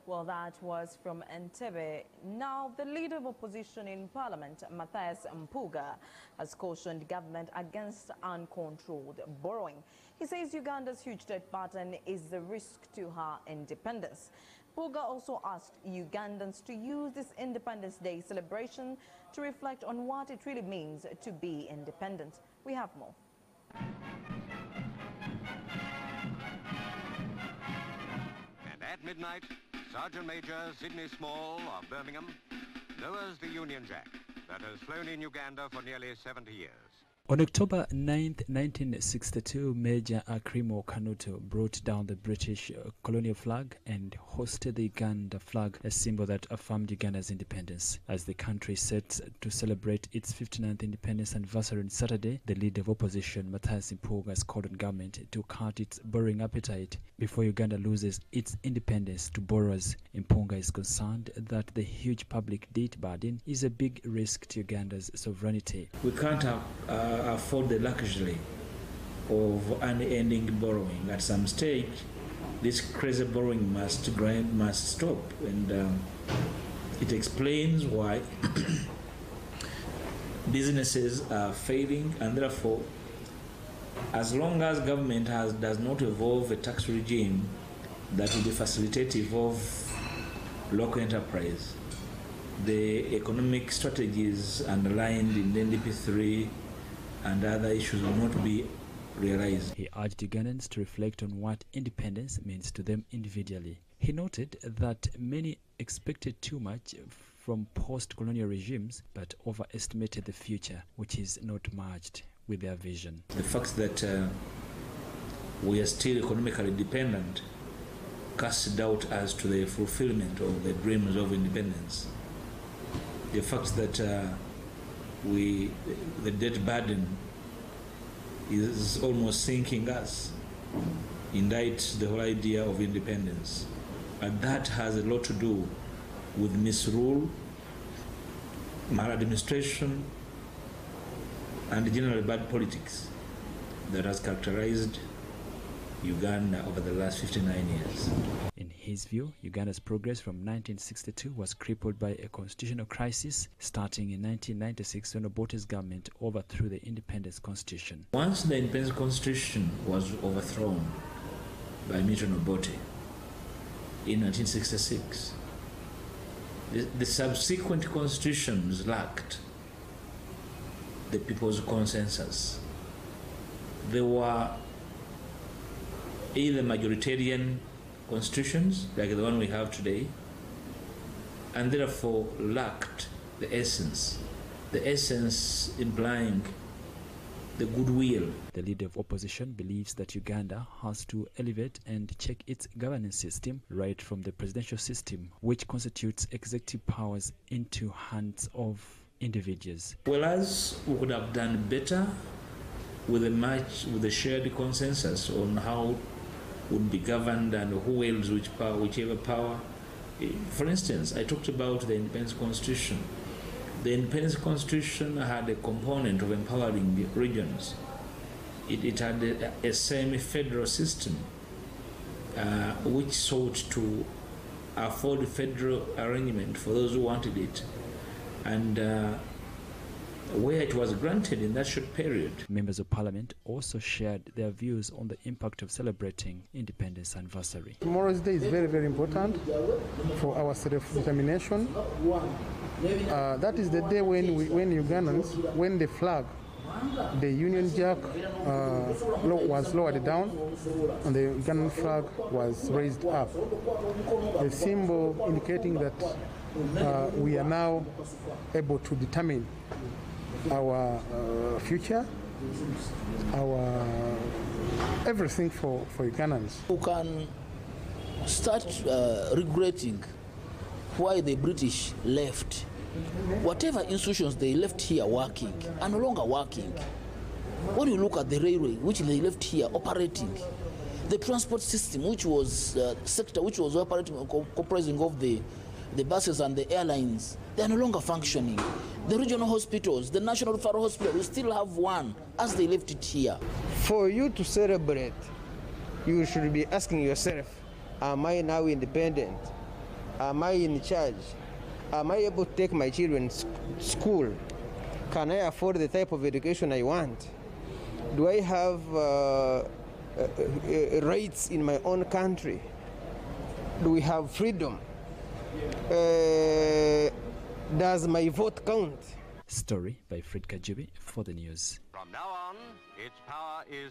Well, that was from Entebbe. Now, the leader of opposition in parliament, Mathias Mpuuga, has cautioned government against uncontrolled borrowing. He says Uganda's huge debt burden is the risk to her independence. Mpuuga also asked Ugandans to use this Independence Day celebration to reflect on what it really means to be independent. We have more. And at midnight, Sergeant Major Sidney Small of Birmingham lowers the Union Jack that has flown in Uganda for nearly 70 years. On October 9, 1962, Major Akrimo Kanuto brought down the British colonial flag and hoisted the Uganda flag, a symbol that affirmed Uganda's independence. As the country sets to celebrate its 59th independence anniversary on Saturday, the leader of opposition, Mathias Mpuuga, has called on government to cut its borrowing appetite before Uganda loses its independence to borrowers. Mpuuga is concerned that the huge public debt burden is a big risk to Uganda's sovereignty. We can't afford the luxury of unending borrowing. At some stage, this crazy borrowing must stop, and it explains why businesses are failing, and therefore, as long as government does not evolve a tax regime that will facilitate local enterprise, the economic strategies underlined in NDP3 and other issues will not be realized. He urged Ugandans to reflect on what independence means to them individually. He noted that many expected too much from post-colonial regimes but overestimated the future, which is not merged with their vision. The fact that we are still economically dependent casts doubt as to the fulfillment of the dreams of independence. The fact that the debt burden is almost sinking us indicts the whole idea of independence. And that has a lot to do with misrule, maladministration, and generally bad politics that has characterized Uganda over the last 59 years. In his view, Uganda's progress from 1962 was crippled by a constitutional crisis starting in 1996 when Obote's government overthrew the independence constitution. Once the independence constitution was overthrown by Milton Obote in 1966, the subsequent constitutions lacked the people's consensus. They were either majoritarian constitutions like the one we have today, and therefore lacked the essence implying the goodwill. The leader of opposition believes that Uganda has to elevate and check its governance system right from the presidential system, which constitutes executive powers, into hands of individuals. Whereas we could have done better with a shared consensus on how would be governed and who wields whichever power. For instance, I talked about the Independence Constitution. The Independence Constitution had a component of empowering the regions. It had a semi-federal system which sought to afford federal arrangement for those who wanted it, and where it was granted in that short period. Members of Parliament also shared their views on the impact of celebrating independence anniversary. Tomorrow's day is very, very important for our self-determination. That is the day when Ugandans, when the flag, the Union Jack was lowered down and the Ugandan flag was raised up. A symbol indicating that we are now able to determine our future, our everything for Ugandans. You can start regretting why the British left. Whatever institutions they left here working are no longer working. When you look at the railway, which they left here operating, the transport system, which was sector which was operating, comprising of the buses and the airlines, they are no longer functioning. The regional hospitals, the National Referral Hospital, we still have one as they left it here. For you to celebrate, you should be asking yourself, am I now independent? Am I in charge? Am I able to take my children to school? Can I afford the type of education I want? Do I have rights in my own country? Do we have freedom? Does my vote count? Story by Fred Kajubi for the news. From now on, its power is